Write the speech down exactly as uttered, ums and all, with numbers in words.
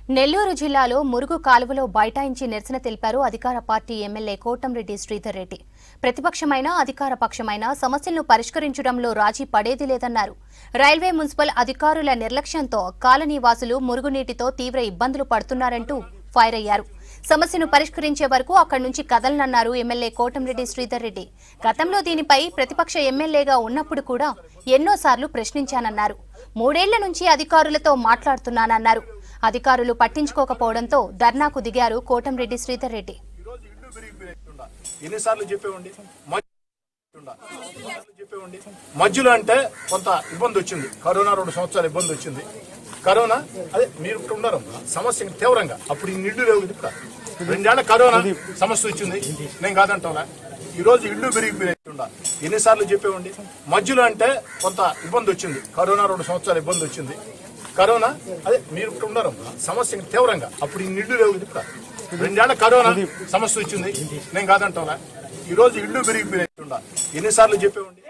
నెల్లూరు జిల్లాలో మురుగు కాలువలో బైఠాయించి నిరసన తెలిపారు అధికార పార్టీ ఎమ్మెల్యే కోటంరెడ్డి శ్రీధర్ రెడ్డి. ప్రతిపక్షమైన అధికార పక్షమైన సమస్యలను పరిష్కరించడంలో రాజీ పడేది లేదన్నారు. రైల్వే మున్సిపల్ అధికారుల నిర్లక్ష్యంతో కాలనీవాసులు మురుగునీటితో తీవ్ర ఇబ్బందులు పడుతున్నారంటూ ఫైర్ అయ్యారు. సమస్యను పరిష్కరించే వరకు అక్కడి నుంచి కదలనన్నారు ఎమ్మెల్యే కోటంరెడ్డి శ్రీధర్ రెడ్డి. గతంలో దీనిపై ప్రతిపక్ష ఎమ్మెల్యేగా ఉన్నప్పుడు కూడా ఎన్నోసార్లు ప్రశ్నించానన్నారు. మూడేళ్ల నుంచి అధికారులతో మాట్లాడుతున్నానన్నారు. అధికారులు పట్టించుకోకపోవడంతో ధర్నాకు దిగారు కోటంరెడ్డి శ్రీధర్ రెడ్డి. మధ్యలో అంటే కొంత ఇబ్బంది వచ్చింది. కరోనా రెండు సంవత్సరాలు ఇబ్బంది వచ్చింది. కరోనా అదే మీరు ఉన్నారు సమస్య తీవ్రంగా. అప్పుడు ఈ నిండు లేవు. ఇప్పుడు రెండేళ్ల కరోనా సమస్య వచ్చింది. నేను కాదంటా. ఈ రోజు ఇల్లు పెరిగిపోయినట్టుండ ఎన్నిసార్లు చెప్పేవండి. మధ్యలో అంటే కొంత ఇబ్బంది వచ్చింది. కరోనా రెండు సంవత్సరాలు ఇబ్బంది వచ్చింది. కరోనా అదే మీరు ఉన్నారు సమస్య తీవ్రంగా. అప్పుడు ఈ నిండు లేవు. ఇప్పుడు రెండేళ్ల కరోనా సమస్య వచ్చింది. నేను కాదంటా. ఈ రోజు ఇల్లు పెరిగిపోయినట్టుండ ఎన్నిసార్లు చెప్పేవండి.